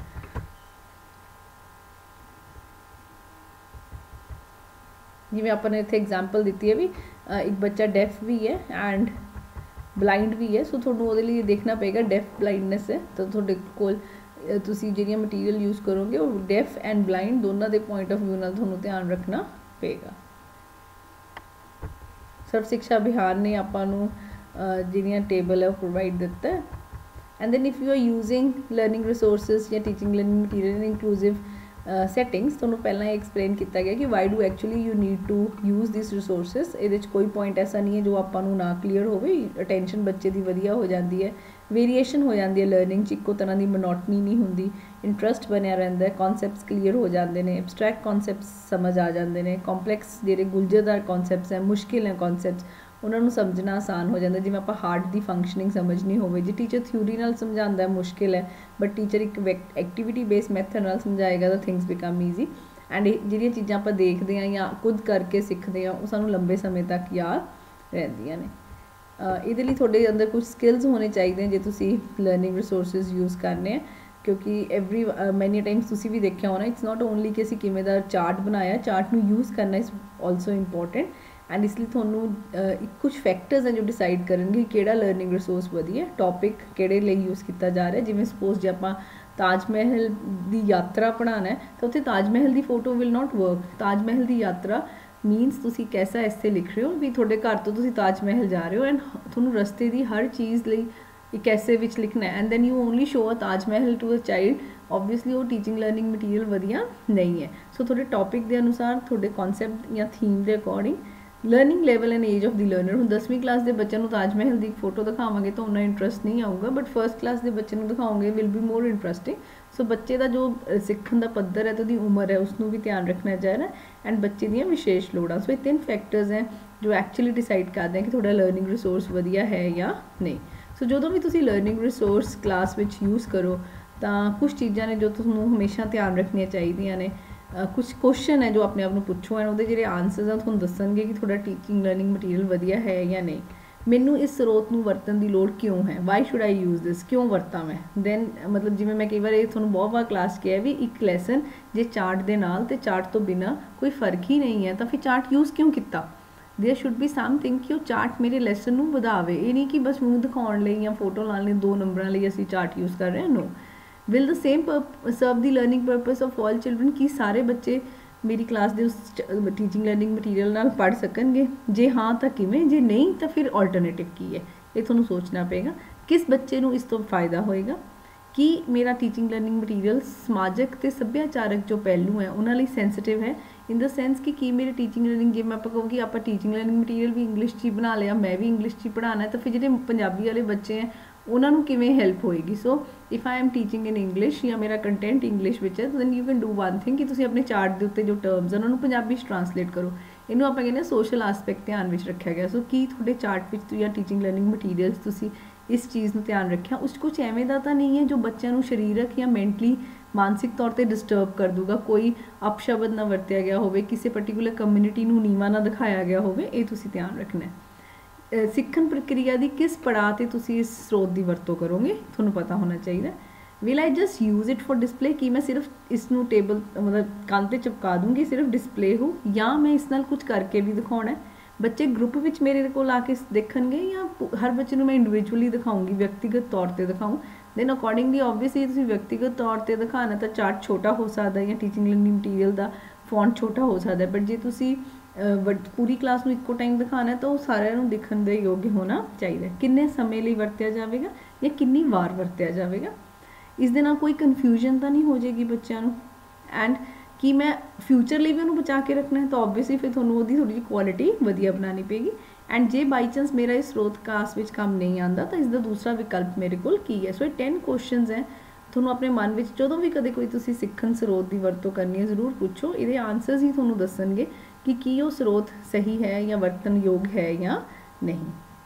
ਜਿਵੇਂ ਆਪਾਂ ਨੇ ਇੱਥੇ ਐਗਜ਼ਾਮਪਲ ਦਿੱਤੀ ਹੈ ਵੀ ਇੱਕ ਬੱਚਾ ਡੈਫ ਵੀ ਹੈ ਐਂਡ ਬਲਾਈਂਡ ਵੀ ਹੈ, ਸੋ ਤੁਹਾਨੂੰ ਉਹਦੇ ਲਈ ਦੇਖਣਾ ਪਏਗਾ ਡੈਫ ਬਲਾਈਂਡਨੈਸ ਹੈ ਤਾਂ ਤੁਹਾਡੇ ਕੋਲ ਤੁਸੀਂ ਜਿਹੜੀਆਂ ਮਟੀਰੀਅਲ ਯੂਜ਼ ਕਰੋਗੇ ਉਹ ਡੈਫ ਐਂਡ ਬਲਾਈਂਡ ਦੋਨਾਂ ਦੇ ਪੁਆਇੰਟ ਆਫ ਵਿਊ ਨਾਲ ਤੁਹਾਨੂੰ ਧਿਆਨ ਰੱਖਣਾ ਪਏਗਾ। ਸਰਵ ਸਿੱਖਿਆ ਅਭਿਆਨ ਨੇ ਆਪਾਂ ਨੂੰ ਜਿਹੜੀਆਂ ਟੇਬਲ ਹੈ ਉਹ ਪ੍ਰੋਵਾਈਡ ਦਿੱਤਾ ਹੈ। And then if you are using learning resources ਜਾਂ teaching learning material in inclusive settings, ਤੁਹਾਨੂੰ ਪਹਿਲਾਂ ਐਕਸਪਲੇਨ ਕੀਤਾ ਗਿਆ ਕਿ why do actually you need to use this resources. ਇਹਦੇ 'ਚ ਕੋਈ ਪੁਆਇੰਟ ਐਸਾ ਨਹੀਂ ਹੈ ਜੋ ਆਪਾਂ ਨੂੰ ਨਾ ਕਲੀਅਰ ਹੋਵੇ, ਅਟੈਂਸ਼ਨ ਬੱਚੇ ਦੀ ਵਧੀਆ ਹੋ ਜਾਂਦੀ ਹੈ, ਵੇਰੀਏਸ਼ਨ ਹੋ ਜਾਂਦੀ ਹੈ ਲਰਨਿੰਗ 'ਚ, ਇੱਕੋ ਤਰ੍ਹਾਂ ਦੀ ਮੋਨੋਟਨੀ ਨਹੀਂ ਹੁੰਦੀ, ਇੰਟਰਸਟ ਬਣਿਆ ਰਹਿੰਦਾ, ਕੌਨਸੈਪਟਸ ਕਲੀਅਰ ਹੋ ਜਾਂਦੇ ਨੇ, ਐਬਸਟਰੈਕਟ ਕੌਨਸੈਪਟਸ ਸਮਝ ਆ ਜਾਂਦੇ ਨੇ, ਕੰਪਲੈਕਸ ਜਿਹੜੇ ਗੁਲਝਰਦਾਰ ਕੌਨਸੈਪਟਸ ਹੈ, ਮੁਸ਼ਕਿਲ ਹੈ ਕੌਨਸੈਪਟਸ, ਉਹਨਾਂ ਨੂੰ ਸਮਝਣਾ ਆਸਾਨ ਹੋ ਜਾਂਦਾ। ਜਿਵੇਂ ਆਪਾਂ ਹਾਰਟ ਦੀ ਫੰਕਸ਼ਨਿੰਗ ਸਮਝਣੀ ਹੋਵੇ, ਜੇ ਟੀਚਰ ਥਿਊਰੀ ਨਾਲ ਸਮਝਾਉਂਦਾ ਮੁਸ਼ਕਿਲ ਹੈ ਬਟ ਟੀਚਰ ਇੱਕ ਐਕਟੀਵਿਟੀ ਬੇਸ ਮੈਥਡ ਨਾਲ ਸਮਝਾਏਗਾ ਤਾਂ ਥਿੰਗਸ ਬਿਕਮ ਈਜ਼ੀ। ਐਂਡ ਜਿਹੜੀਆਂ ਚੀਜ਼ਾਂ ਆਪਾਂ ਦੇਖਦੇ ਹਾਂ ਜਾਂ ਖੁਦ ਕਰਕੇ ਸਿੱਖਦੇ ਹਾਂ ਉਹ ਸਾਨੂੰ ਲੰਬੇ ਸਮੇਂ ਤੱਕ ਯਾਦ ਰਹਿੰਦੀਆਂ ਨੇ। ਇਹਦੇ ਲਈ ਤੁਹਾਡੇ ਅੰਦਰ ਕੁਝ ਸਕਿੱਲਸ ਹੋਣੇ ਚਾਹੀਦੇ ਜੇ ਤੁਸੀਂ ਲਰਨਿੰਗ ਰਿਸੋਰਸਿਸ ਯੂਜ਼ ਕਰਨੇ ਆ, ਕਿਉਂਕਿ ਮੈਨੀ ਟਾਈਮਸ ਤੁਸੀਂ ਵੀ ਦੇਖਿਆ ਹੋਣਾ ਇਟਸ ਨਾਟ ਓਨਲੀ ਕਿ ਅਸੀਂ ਕਿਵੇਂ ਦਾ ਚਾਰਟ ਬਣਾਇਆ, ਚਾਰਟ ਨੂੰ ਯੂਜ਼ ਕਰਨਾ ਇਜ਼ ਆਲਸੋ ਇੰਪੋਰਟੈਂਟ। ਐਂਡ ਇਸ ਲਈ ਤੁਹਾਨੂੰ ਕੁਝ ਫੈਕਟਰਸ ਹੈ ਜੋ ਡਿਸਾਈਡ ਕਰਨਗੇ ਕਿਹੜਾ ਲਰਨਿੰਗ ਰਿਸੋਰਸ ਵਧੀਆ, ਟੌਪਿਕ ਕਿਹੜੇ ਲਈ ਯੂਜ਼ ਕੀਤਾ ਜਾ ਰਿਹਾ। ਜਿਵੇਂ ਸਪੋਜ਼ ਜੇ ਆਪਾਂ ਤਾਜ ਮਹਿਲ ਦੀ ਯਾਤਰਾ ਪੜ੍ਹਾਉਣਾ ਹੈ ਤਾਂ ਉੱਥੇ ਤਾਜ ਮਹਿਲ ਦੀ photo will not work. Taj Mahal ਦੀ ਯਾਤਰਾ ਮੀਨਸ ਤੁਸੀਂ ਕੈਸਾ ਐਸੇ ਲਿਖ ਰਹੇ ਹੋ ਵੀ ਤੁਹਾਡੇ ਘਰ ਤੋਂ ਤੁਸੀਂ ਤਾਜ ਮਹਿਲ ਜਾ ਰਹੇ ਹੋ ਐਂਡ ਤੁਹਾਨੂੰ ਰਸਤੇ ਦੀ ਹਰ ਚੀਜ਼ ਲਈ ਇੱਕ ਐਸੇ ਵਿੱਚ ਲਿਖਣਾ ਹੈ and then you only show a Taj Mahal to a child, obviously ਉਹ ਟੀਚਿੰਗ ਲਰਨਿੰਗ ਮਟੀਰੀਅਲ ਵਧੀਆ ਨਹੀਂ ਹੈ। ਸੋ ਤੁਹਾਡੇ ਟੌਪਿਕ ਦੇ ਅਨੁਸਾਰ, ਤੁਹਾਡੇ ਕੌਨਸੈਪਟ ਜਾਂ ਥੀਮ ਦੇ according, learning level and age of the learner. ਹੁਣ 10ਵੀਂ ਕਲਾਸ ਦੇ ਬੱਚਿਆਂ ਨੂੰ ਤਾਜ ਮਹਿਲ ਦੀ ਫੋਟੋ ਦਿਖਾਵਾਂਗੇ ਤਾਂ ਉਹਨਾਂ ਇੰਟਰਸਟ ਨਹੀਂ ਆਊਗਾ, ਬਟ ਫਸਟ ਕਲਾਸ ਦੇ ਬੱਚੇ ਨੂੰ ਦਿਖਾਓਗੇ will be more interesting. So ਬੱਚੇ ਦਾ ਜੋ ਸਿੱਖਣ ਦਾ ਪੱਧਰ ਹੈ ਤੇ ਉਹਦੀ ਉਮਰ ਹੈ ਉਸ ਨੂੰ ਵੀ ਧਿਆਨ ਰੱਖਣਾ ਚਾਹੀਦਾ ਐਂਡ ਬੱਚੇ ਦੀਆਂ ਵਿਸ਼ੇਸ਼ ਲੋੜਾਂ। ਸੋ ਇਹ 3 ਫੈਕਟਰਸ ਹੈ ਜੋ ਐਕਚੁਅਲੀ ਡਿਸਾਈਡ ਕਰਦੇ ਆ ਕਿ ਤੁਹਾਡਾ ਲਰਨਿੰਗ ਰਿਸੋਰਸ ਵਧੀਆ ਹੈ ਜਾਂ ਨਹੀਂ। ਸੋ ਜਦੋਂ ਵੀ ਤੁਸੀਂ ਲਰਨਿੰਗ ਰਿਸੋਰਸ ਕਲਾਸ ਵਿੱਚ ਯੂਜ਼ ਕਰੋ ਤਾਂ ਕੁਝ ਚੀਜ਼ਾਂ ਨੇ ਜੋ ਤੁਹਾਨੂੰ ਹਮੇਸ਼ਾ ਧਿਆਨ ਰੱਖਣੀਆਂ ਚਾਹੀਦੀਆਂ ਨੇ। ਕੁਝ ਕੁਐਸਚਨ ਹੈ ਜੋ ਆਪਣੇ ਆਪ ਨੂੰ ਪੁੱਛੋ ਐਂਡ ਉਹਦੇ ਜਿਹੜੇ ਆਨਸਰਸ ਆ ਤੁਹਾਨੂੰ ਦੱਸਣਗੇ ਕਿ ਤੁਹਾਡਾ ਟੀਚਿੰਗ ਲਰਨਿੰਗ ਮਟੀਰੀਅਲ ਵਧੀਆ ਹੈ ਜਾਂ ਨਹੀਂ। ਮੈਨੂੰ ਇਸ ਸਰੋਤ ਨੂੰ ਵਰਤਣ ਦੀ ਲੋੜ ਕਿਉਂ ਹੈ, why should I use this, ਕਿਉਂ ਵਰਤਾਂ ਮੈਂ। ਦੈਨ ਮਤਲਬ ਜਿਵੇਂ ਮੈਂ ਕਈ ਵਾਰ ਇਹ ਤੁਹਾਨੂੰ ਬਹੁਤ ਵਾਰ ਕਲਾਸ ਕਿਹਾ ਵੀ ਇੱਕ ਲੈਸਨ ਜੇ ਚਾਰਟ ਦੇ ਨਾਲ ਤੇ ਚਾਰਟ ਤੋਂ ਬਿਨਾਂ ਕੋਈ ਫਰਕ ਹੀ ਨਹੀਂ ਹੈ ਤਾਂ ਫਿਰ ਚਾਰਟ ਯੂਜ਼ ਕਿਉਂ ਕੀਤਾ। देयर शुड बी समथिंग कि वो चार्ट मेरे लैसन ਨੂੰ ਵਧਾਵੇ। ਇਹ ਨਹੀਂ ਕਿ ਬਸ ਮੂੰਹ ਦਿਖਾਉਣ ਲਈ ਜਾਂ ਫੋਟੋ ਲਾਉਣ ਲਈ 2 ਨੰਬਰਾਂ ਲਈ ਅਸੀਂ ਚਾਰਟ ਯੂਜ਼ ਕਰ ਰਹੇ ਹਾਂ। No will the same serve the learning purpose of all children कि सारे बच्चे मेरी क्लास ਦੇ ਉਸ ਟੀਚਿੰਗ ਲਰਨਿੰਗ ਮਟੀਰੀਅਲ ਨਾਲ ਪੜ੍ਹ ਸਕਣਗੇ। ਜੇ ਹਾਂ ਤਾਂ ਕਿਵੇਂ, ਜੇ ਨਹੀਂ ਤਾਂ ਫਿਰ ਆਲਟਰਨੇਟਿਵ ਕੀ ਹੈ, ਇਹ ਤੁਹਾਨੂੰ ਸੋਚਣਾ ਪਏਗਾ। ਕਿਸ ਬੱਚੇ ਨੂੰ ਇਸ ਤੋਂ ਫਾਇਦਾ ਹੋਏਗਾ ਕਿ ਮੇਰਾ ਟੀਚਿੰਗ ਲਰਨਿੰਗ ਮਟੀਰੀਅਲ ਸਮਾਜਿਕ ਤੇ ਸੱਭਿਆਚਾਰਕ ਜੋ ਪਹਿਲੂ ਹੈ ਉਹਨਾਂ ਲਈ ਸੈਂਸਿਟਿਵ ਹੈ, ਇਨ ਦ ਸੈਂਸ ਕਿ ਕੀ ਮੇਰੀ ਟੀਚਿੰਗ ਲਰਨਿੰਗ, ਜੇ ਮੈਂ ਆਪਾਂ ਕਹੂੰ ਕਿ ਆਪਾਂ ਟੀਚਿੰਗ ਲਰਨਿੰਗ ਮਟੀਰੀਅਲ ਵੀ ਇੰਗਲਿਸ਼ 'ਚ ਹੀ ਬਣਾ ਲਿਆ, ਮੈਂ ਵੀ ਇੰਗਲਿਸ਼ 'ਚ ਹੀ ਪੜ੍ਹਾਉਣਾ, ਤਾਂ ਫਿਰ ਜਿਹੜੇ ਪੰਜਾਬੀ ਵਾਲੇ ਬੱਚੇ ਹੈ ਉਹਨਾਂ ਨੂੰ ਕਿਵੇਂ ਹੈਲਪ ਹੋਏਗੀ। So if I am teaching in English ਜਾਂ ਮੇਰਾ ਕੰਟੈਂਟ ਇੰਗਲਿਸ਼ ਵਿੱਚ ਹੈ, then you can do one thing ਕਿ ਤੁਸੀਂ ਆਪਣੇ ਚਾਰਟ ਦੇ ਉੱਤੇ ਜੋ ਟਰਮਸ ਉਹਨਾਂ ਨੂੰ ਪੰਜਾਬੀ 'ਚ ਟਰਾਂਸਲੇਟ ਕਰੋ। ਇਹਨੂੰ ਆਪਾਂ ਕਹਿੰਦੇ ਸੋਸ਼ਲ ਆਸਪੈਕਟ ਧਿਆਨ ਵਿੱਚ ਰੱਖਿਆ ਗਿਆ। ਸੋ ਕੀ ਤੁਹਾਡੇ ਚਾਰਟ ਵਿੱਚ ਜਾਂ ਟੀਚਿੰਗ ਲਰਨਿੰਗ ਮਟੀਰੀਅਲਸ ਤੁਸੀਂ ਇਸ ਚੀਜ਼ ਨੂੰ ਧਿਆਨ ਰੱਖਿਆ, ਉਸ ਕੁਛ ਐਵੇਂ ਦਾ ਤਾਂ ਨਹੀਂ ਹੈ ਜੋ ਬੱਚਿਆਂ ਨੂੰ ਸਰੀਰਕ ਜਾਂ ਮੈਂਟਲੀ ਮਾਨਸਿਕ ਤੌਰ ਤੇ ਡਿਸਟਰਬ ਕਰ ਦੂਗਾ, ਕੋਈ ਅਪਸ਼ਬਦ ਨਾ ਵਰਤਿਆ ਗਿਆ ਹੋਵੇ, ਕਿਸੇ ਪਰਟੀਕੂਲਰ ਕਮਿਊਨਿਟੀ ਨੂੰ ਨੀਵਾਂ ਨਾ ਦਿਖਾਇਆ ਗਿਆ ਹੋਵੇ, ਇਹ ਤੁਸੀਂ ਧਿਆਨ ਰੱਖਣਾ ਹੈ। ਸਿੱਖਣ ਪ੍ਰਕਿਰਿਆ ਦੀ ਕਿਸ ਪੜਾਅ ਤੇ ਤੁਸੀਂ ਇਸ ਸਰੋਤ ਦੀ ਵਰਤੋਂ ਕਰੋਗੇ, ਤੁਹਾਨੂੰ ਪਤਾ ਹੋਣਾ ਚਾਹੀਦਾ। Will I just use it for display, ਕਿ ਮੈਂ ਸਿਰਫ ਇਸ ਨੂੰ ਟੇਬਲ ਮਤਲਬ ਕੰਨ ਤੇ ਚਿਪਕਾ ਦੂੰਗੀ ਸਿਰਫ ਡਿਸਪਲੇ ਹੋ, ਜਾਂ ਮੈਂ ਇਸ ਨਾਲ ਕੁਝ ਕਰਕੇ ਵੀ ਦਿਖਾਉਣਾ। ਬੱਚੇ ਗਰੁੱਪ ਵਿੱਚ ਮੇਰੇ ਕੋਲ ਆ ਕੇ ਦੇਖਣਗੇ ਜਾਂ ਹਰ ਬੱਚੇ ਨੂੰ ਮੈਂ ਇੰਡੀਵਿਜੂਅਲੀ ਦਿਖਾਉਂਗੀ, ਵਿਅਕਤੀਗਤ ਤੌਰ ਤੇ ਦਿਖਾऊँ, ਦੈਨ ਅਕੋਰਡਿੰਗਲੀ ਓਬਵੀਅਸਲੀ ਤੁਸੀਂ ਵਿਅਕਤੀਗਤ ਤੌਰ ਤੇ ਦਿਖਾਉਣਾ ਤਾਂ ਚਾਰਟ ਛੋਟਾ ਹੋ ਸਕਦਾ ਜਾਂ ਟੀਚਿੰਗ ਲਰਨਿੰਗ ਮਟੀਰੀਅਲ ਦਾ ਫੌਂਟ ਛੋਟਾ ਹੋ ਸਕਦਾ, ਬਟ ਜੇ ਤੁਸੀਂ ਪੂਰੀ ਕਲਾਸ ਨੂੰ ਇੱਕੋ ਟਾਈਮ ਦਿਖਾਉਣਾ ਤਾਂ ਉਹ ਸਾਰਿਆਂ ਨੂੰ ਦਿਖਣ ਦੇ ਯੋਗ ਹੋਣਾ ਚਾਹੀਦਾ। ਕਿੰਨੇ ਸਮੇਂ ਲਈ ਵਰਤਿਆ ਜਾਵੇਗਾ ਜਾਂ ਕਿੰਨੀ ਵਾਰ ਵਰਤਿਆ ਜਾਵੇਗਾ, ਇਸ ਦੇ ਨਾਲ ਕੋਈ ਕਨਫਿਊਜ਼ਨ ਤਾਂ ਨਹੀਂ ਹੋ ਜਾਏਗੀ ਬੱਚਿਆਂ ਨੂੰ। ਐਂਡ ਕਿ ਮੈਂ ਫਿਊਚਰ ਲਈ ਵੀ ਉਹਨੂੰ ਬਚਾ ਕੇ ਰੱਖਣਾ ਹੈ ਤਾਂ ਓਬਵੀਅਸਲੀ ਫਿਰ ਤੁਹਾਨੂੰ ਉਹਦੀ ਥੋੜ੍ਹੀ ਜਿਹੀ ਕੁਆਲਿਟੀ ਵਧੀਆ ਬਣਾਉਣੀ ਪਏਗੀ। ਐਂਡ ਜੇ ਬਾਈ ਚਾਂਸ ਮੇਰਾ ਇਸ ਸਰੋਤ ਕਲਾਸ ਵਿੱਚ ਕੰਮ ਨਹੀਂ ਆਉਂਦਾ ਤਾਂ ਇਸ ਦਾ ਦੂਸਰਾ ਵਿਕਲਪ ਮੇਰੇ ਕੋਲ ਕੀ ਹੈ। ਸੋ ਇਹ 10 ਕੁਐਸਚਨਸ ਹੈ, ਤੁਹਾਨੂੰ ਆਪਣੇ ਮਨ ਵਿੱਚ ਜਦੋਂ ਵੀ ਕਦੇ ਕੋਈ ਤੁਸੀਂ ਸਿੱਖਣ ਸਰੋਤ ਦੀ ਵਰਤੋਂ ਕਰਨੀ ਹੈ ਜ਼ਰੂਰ ਪੁੱਛੋ, ਇਹਦੇ ਆਨਸਰਸ ਹੀ ਤੁਹਾਨੂੰ ਦੱਸਣਗੇ ਕਿ ਕੀ ਉਹ ਸਰੋਤ ਸਹੀ ਹੈ ਜਾਂ ਵਰਤਨਯੋਗ ਹੈ ਜਾਂ ਨਹੀਂ।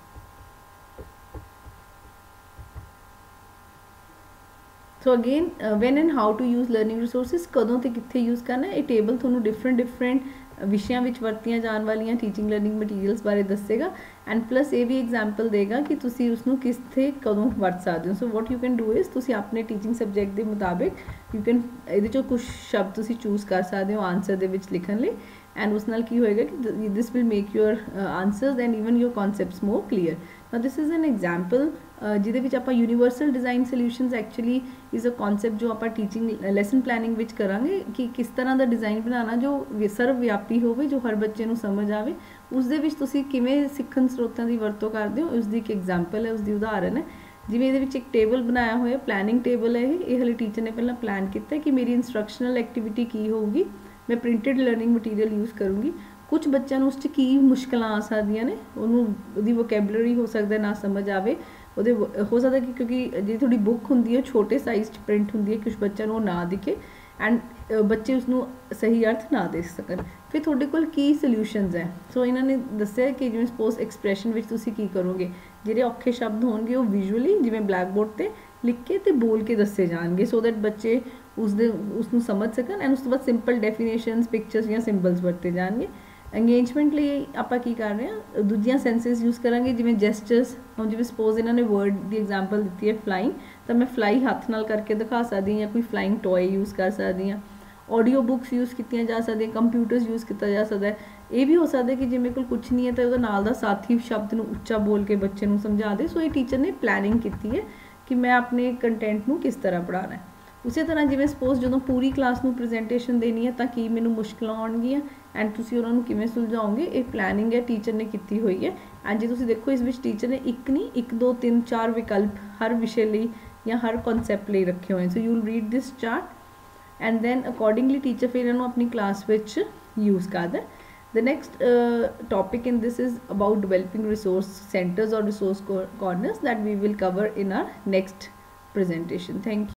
So again when and how to use learning resources, ਕਦੋਂ ਤੇ ਕਿੱਥੇ ਯੂਜ਼ ਕਰਨਾ, ਇਹ ਟੇਬਲ ਤੁਹਾਨੂੰ ਡਿਫਰੈਂਟ ਵਿਸ਼ਿਆਂ ਵਿੱਚ ਵਰਤੀਆਂ ਜਾਣ ਵਾਲੀਆਂ ਟੀਚਿੰਗ ਲਰਨਿੰਗ ਮਟੀਰੀਅਲਸ ਬਾਰੇ ਦੱਸੇਗਾ। ਐਂਡ ਪਲੱਸ ਇਹ ਵੀ ਐਗਜ਼ਾਮਪਲ ਦੇਗਾ ਕਿ ਤੁਸੀਂ ਉਸਨੂੰ ਕਿੱਥੇ ਕਦੋਂ ਵਰਤ ਸਕਦੇ ਹੋ। So what you can do is ਤੁਸੀਂ ਆਪਣੇ ਟੀਚਿੰਗ ਸਬਜੈਕਟ ਦੇ ਮੁਤਾਬਿਕ ਯੂ ਕੈਨ ਇਹਦੇ 'ਚੋਂ ਕੁਛ ਸ਼ਬਦ ਤੁਸੀਂ ਚੂਜ਼ ਕਰ ਸਕਦੇ ਹੋ ਆਨਸਰ ਦੇ ਵਿੱਚ ਲਿਖਣ ਲਈ। ਐਂਡ ਉਸ ਨਾਲ ਕੀ ਹੋਏਗਾ ਕਿ this will make your answers and even your concepts more clear. Now this is an example ਜਿਹਦੇ ਵਿੱਚ ਆਪਾਂ universal design solutions actually is a concept ਜੋ ਆਪਾਂ ਟੀਚਿੰਗ ਲੈਸਨ ਪਲੈਨਿੰਗ ਵਿੱਚ ਕਰਾਂਗੇ ਕਿ ਕਿਸ ਤਰ੍ਹਾਂ ਦਾ ਡਿਜ਼ਾਈਨ ਬਣਾਉਣਾ ਜੋ ਸਰਵ ਵਿਆਪੀ ਹੋਵੇ, ਜੋ ਹਰ ਬੱਚੇ ਨੂੰ ਸਮਝ ਆਵੇ। ਉਸ ਦੇ ਵਿੱਚ ਤੁਸੀਂ ਕਿਵੇਂ ਸਿੱਖਣ ਸਰੋਤਾਂ ਦੀ ਵਰਤੋਂ ਕਰਦੇ ਹੋ ਉਸ ਦੀ ਇੱਕ ਐਗਜ਼ਾਮਪਲ ਹੈ, ਉਸ ਦੀ ਉਦਾਹਰਨ ਹੈ। ਜਿਵੇਂ ਇਹਦੇ ਵਿੱਚ ਇੱਕ ਟੇਬਲ ਬਣਾਇਆ ਹੋਇਆ, ਪਲੈਨਿੰਗ ਟੇਬਲ ਹੈ ਇਹ ਹਲੇ ਟੀਚਰ ਨੇ ਪਹਿਲਾਂ ਪਲਾਨ ਕੀਤਾ ਕਿ ਮੇਰੀ ਇੰਸਟਰਕਸ਼ਨਲ ਐਕਟੀਵਿਟੀ ਕੀ ਹੋਊਗੀ, ਮੈਂ ਪ੍ਰਿੰਟਡ ਲਰਨਿੰਗ ਮਟੀਰੀਅਲ ਯੂਜ਼ ਕਰੂੰਗੀ। ਕੁਝ ਬੱਚਿਆਂ ਨੂੰ ਉਸ 'ਚ ਕੀ ਮੁਸ਼ਕਲਾਂ ਆ ਸਕਦੀਆਂ ਨੇ, ਉਹਨੂੰ ਉਹਦੀ ਵੋਕੈਬਲਰੀ ਹੋ ਸਕਦਾ ਨਾ ਸਮਝ ਆਵੇ, ਉਹਦੇ ਹੋ ਸਕਦਾ ਕਿ ਕਿਉਂਕਿ ਜੇ ਤੁਹਾਡੀ ਬੁੱਕ ਹੁੰਦੀ ਹੈ ਛੋਟੇ ਸਾਈਜ਼ 'ਚ ਪ੍ਰਿੰਟ ਹੁੰਦੀ ਹੈ, ਕੁਝ ਬੱਚਿਆਂ ਨੂੰ ਉਹ ਨਾ ਦਿਖੇ ਐਂਡ ਬੱਚੇ ਉਸਨੂੰ ਸਹੀ ਅਰਥ ਨਾ ਦੇ ਸਕਣ। ਫਿਰ ਤੁਹਾਡੇ ਕੋਲ ਕੀ ਸੋਲਿਊਸ਼ਨਸ ਹੈ। ਸੋ ਇਹਨਾਂ ਨੇ ਦੱਸਿਆ ਕਿ ਜਿਵੇਂ ਸਪੋਜ਼ ਐਕਸਪ੍ਰੈਸ਼ਨ ਵਿੱਚ ਤੁਸੀਂ ਕੀ ਕਰੋਗੇ, ਜਿਹੜੇ ਔਖੇ ਸ਼ਬਦ ਹੋਣਗੇ ਉਹ ਵਿਜ਼ੂਅਲੀ ਜਿਵੇਂ ਬਲੈਕ ਬੋਰਡ 'ਤੇ ਲਿਖ ਕੇ ਤੇ ਬੋਲ ਕੇ ਦੱਸੇ ਜਾਣਗੇ ਸੋ ਦੈਟ ਬੱਚੇ ਉਸਨੂੰ ਸਮਝ ਸਕਣ। ਐਂਡ ਉਸ ਤੋਂ ਬਾਅਦ ਸਿੰਪਲ ਡੈਫੀਨੇਸ਼ਨਸ, ਪਿਕਚਰਸ ਜਾਂ ਸਿੰਬਲਸ ਵਰਤੇ ਜਾਣਗੇ। ਇੰਗੇਜਮੈਂਟ ਲਈ ਆਪਾਂ ਕੀ ਕਰ ਰਹੇ ਹਾਂ, ਦੂਜੀਆਂ ਸੈਂਸਸ ਯੂਜ਼ ਕਰਾਂਗੇ ਜਿਵੇਂ ਜੈਸਚਰਸ। ਹੁਣ ਜਿਵੇਂ ਸਪੋਜ਼ ਇਹਨਾਂ ਨੇ ਵਰਡ ਦੀ ਐਗਜ਼ਾਮਪਲ ਦਿੱਤੀ ਹੈ ਫਲਾਈਂਗ, ਤਾਂ ਮੈਂ ਫਲਾਈ ਹੱਥ ਨਾਲ ਕਰਕੇ ਦਿਖਾ ਸਕਦੀ ਹਾਂ ਜਾਂ ਕੋਈ ਫਲਾਈਂਗ ਟੋਏ ਯੂਜ਼ ਕਰ ਸਕਦੀ ਹਾਂ। ਆਡੀਓ ਬੁੱਕਸ ਯੂਜ਼ ਕੀਤੀਆਂ ਜਾ ਸਕਦੀਆਂ, ਕੰਪਿਊਟਰਸ ਯੂਜ਼ ਕੀਤਾ ਜਾ ਸਕਦਾ ਹੈ। ਇਹ ਵੀ ਹੋ ਸਕਦਾ ਕਿ ਜੇ ਮੇਰੇ ਕੋਲ ਕੁਛ ਨਹੀਂ ਹੈ ਤਾਂ ਉਹਦਾ ਨਾਲ ਦਾ ਸਾਥੀ ਸ਼ਬਦ ਨੂੰ ਉੱਚਾ ਬੋਲ ਕੇ ਬੱਚੇ ਨੂੰ ਸਮਝਾ ਦੇ। ਸੋ ਇਹ ਟੀਚਰ ਨੇ ਪਲੈਨਿੰਗ ਕੀਤੀ ਹੈ ਕਿ ਮੈਂ ਆਪਣੇ ਕੰਟੈਂਟ ਨੂੰ ਕਿਸ ਤਰ੍ਹਾਂ ਪੜ੍ਹਾਉਣਾ ਹੈ। ਉਸੇ ਤਰ੍ਹਾਂ ਜਿਵੇਂ ਸਪੋਜ਼ ਜਦੋਂ ਪੂਰੀ ਕਲਾਸ ਨੂੰ ਪ੍ਰੈਜੈਂਟੇਸ਼ਨ ਦੇਣੀ ਹੈ ਤਾਂ ਕੀ ਮੈਨੂੰ ਮੁਸ਼ਕਲਾਂ ਆਉਣਗੀਆਂ ਐਂਡ ਤੁਸੀਂ ਉਹਨਾਂ ਨੂੰ ਕਿਵੇਂ ਸੁਲਝਾਓਗੇ, ਇਹ ਪਲੈਨਿੰਗ ਹੈ ਟੀਚਰ ਨੇ ਕੀਤੀ ਹੋਈ ਹੈ। ਐਂਡ ਜੇ ਤੁਸੀਂ ਦੇਖੋ ਇਸ ਵਿੱਚ ਟੀਚਰ ਨੇ ਇੱਕ ਨਹੀਂ 1 2 3 4 ਵਿਕਲਪ ਹਰ ਵਿਸ਼ੇ ਲਈ ਜਾਂ ਹਰ ਕਨਸੈਪਟ ਲਈ ਰੱਖੇ ਹੋਏ। So you will read this chart and then accordingly teacher ਫਿਰ ਇਹਨੂੰ ਆਪਣੀ ਕਲਾਸ ਵਿੱਚ ਯੂਜ਼ ਕਰਦਾ। The next topic in this is about developing resource centers or resource corners that we will cover in our next presentation. Thank you.